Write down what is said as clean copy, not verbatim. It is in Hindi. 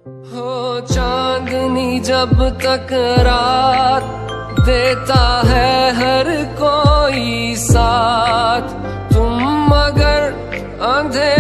हो चांदनी जब तक रात देता है हर कोई साथ, तुम मगर अंधेरे